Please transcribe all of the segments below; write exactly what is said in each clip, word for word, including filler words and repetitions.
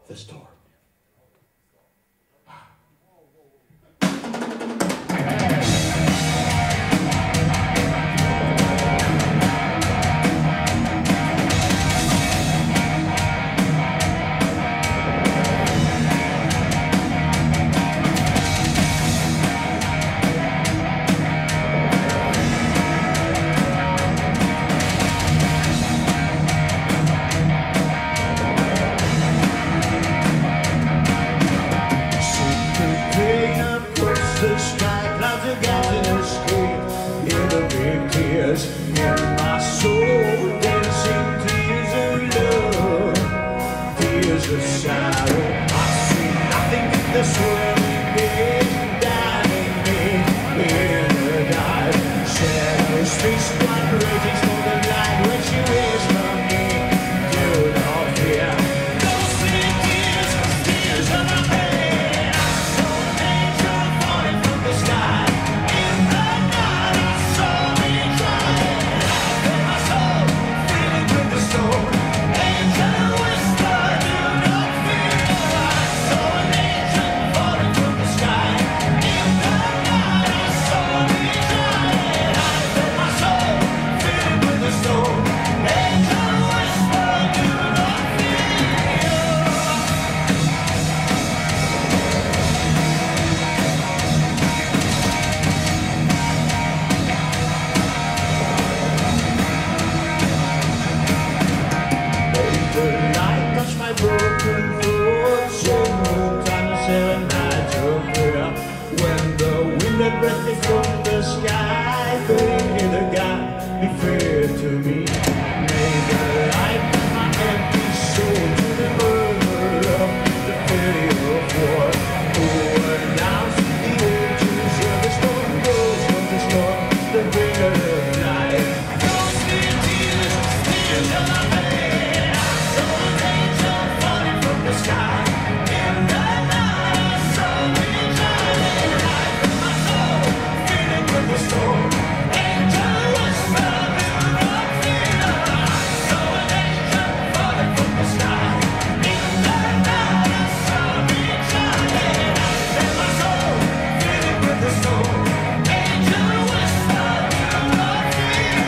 the storm. In my soul, dancing tears of love, tears of sorrow. I see nothing in this world is dying me in the dark. Shadows face blood raging for the light when she waits for me. Do not fear. Those sweet tears, tears of my pain. I saw an angel falling from the sky. In the night, I saw me try. From the sky, may the God be fair to me. May the light of my empty soul to the murmur of the pity of war. Who announced the ages of the storm goes from the storm, the bringer of night. Those sweet tears, tears of my pain. I saw an angel falling from the sky. In the night, I saw me shining. I felt my soul feeling with the storm. Angel whisper, do not fear. I saw an angel falling from the sky. In the night, I saw me shining. I felt my soul feeling with the storm. Angel whisper, do not fear.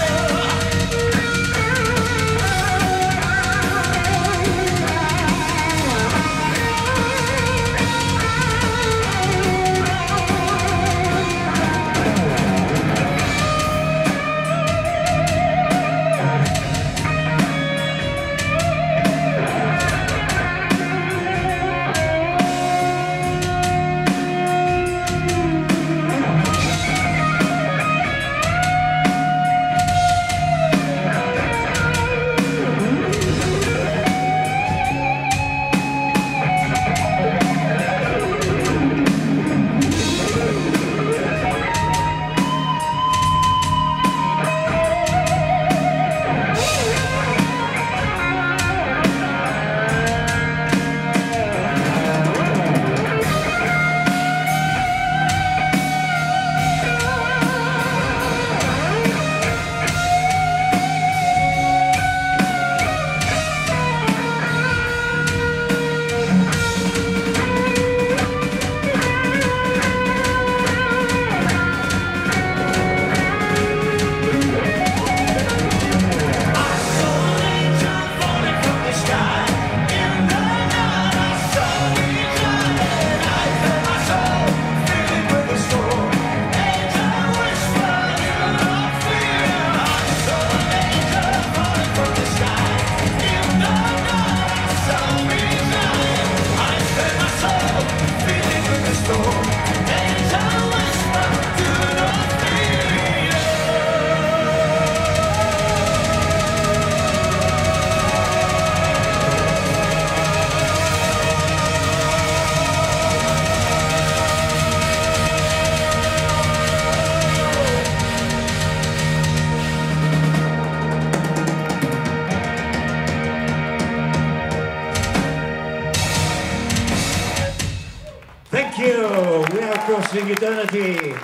Thank you. We are crossing eternity.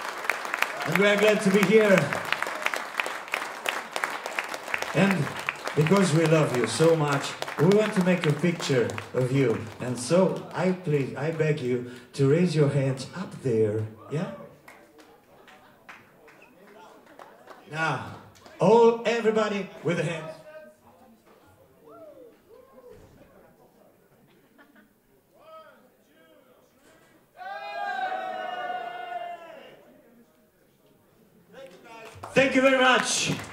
And we are glad to be here. And because we love you so much, we want to make a picture of you. And so I please, I beg you to raise your hands up there, yeah? Now, all, everybody with the hands. Thank you very much.